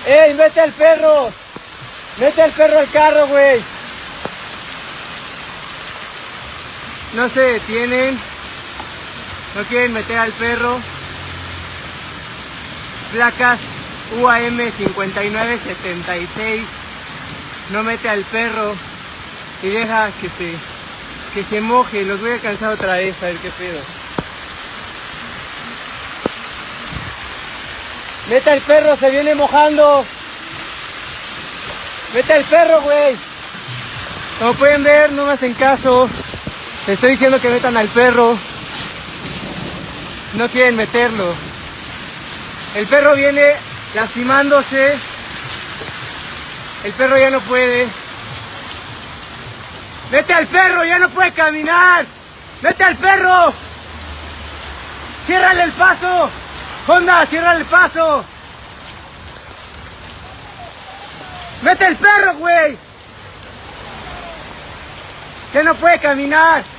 ¡Ey, mete al perro! ¡Mete al perro al carro, güey! No se detienen. No quieren meter al perro. Placas UAM 5976. No mete al perro y deja que se moje. Los voy a alcanzar otra vez a ver qué pedo. Mete al perro, se viene mojando. Mete al perro, güey. Como pueden ver, no me hacen caso. Les estoy diciendo que metan al perro. No quieren meterlo. El perro viene lastimándose. El perro ya no puede. ¡Mete al perro! ¡Ya no puede caminar! ¡Mete al perro! ¡Ciérrale el paso! ¡Honda, ciérrale el paso! ¡Mete el perro, güey! ¡Ya no puede caminar!